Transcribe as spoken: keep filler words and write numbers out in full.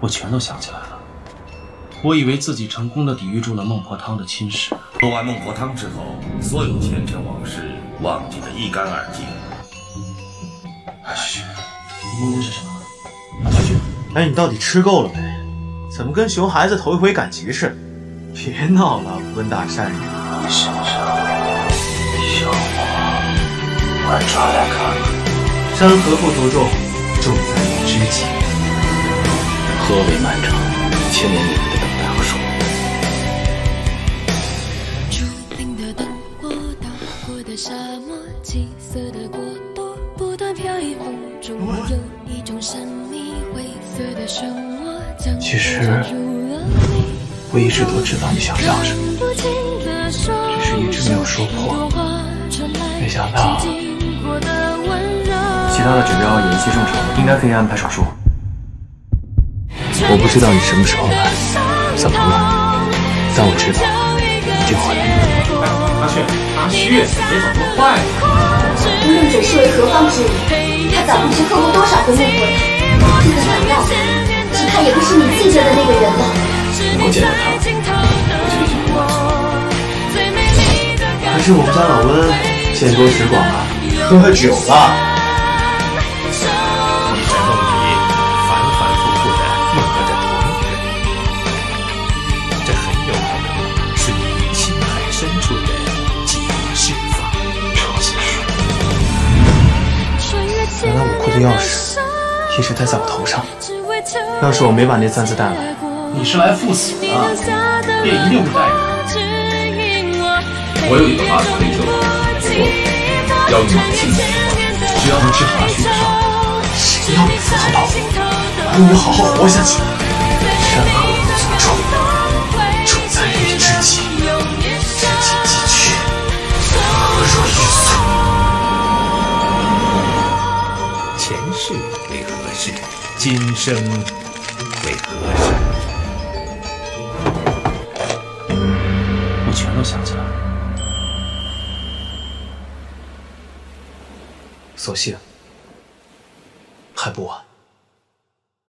我全都想起来了。我以为自己成功的抵御住了孟婆汤的侵蚀。 喝完孟婆汤之后，所有前尘往事忘记得一干二净。 嘘，你梦的是什么？小雪， 哎，你到底吃够了没？怎么跟熊孩子头一回赶集似的？别闹了，温大善人。 你身上小花，快抓来看看。 山河不独重，重在于知己。 何为漫长？千年一遇的等待和守候。 注定的灯火，到过的沙漠，七色的国度，不断飘逸风中，有一种神秘灰色的漩涡，将其实我一直都知道你想要什么，只是一直没有说破。没想到， 其他的指标也一切正常，应该可以安排手术。 我不知道你什么时候来，怎么了，但我知道一定会。 阿旭，阿旭，别走那么快！ 无论准是为何方之人，他早不知喝过多少回孟婆汤，这个难道只怕也不是你记着的那个人了？ 我见到他，我就已经不忘记了。 可是我们家老温见多识广啊，喝酒了。 你在梦里反反复复的梦和着同一个人，这很有可能是你心海深处的几世法。 超级书。原来武库的钥匙一直戴在我头上。要是我没把那簪子带来， 你是来赴死的，便一定会带着。 我有一个法子可以救你，不过要用你的亲自。 只要能治好阿旭的伤， 谁要你赴汤蹈火，还让你好好活下去？山河不足重，重在于知己。知己既去，何若于岁？ 前世为何事？今生为何事？ 我全都想起来了。 所幸还不晚。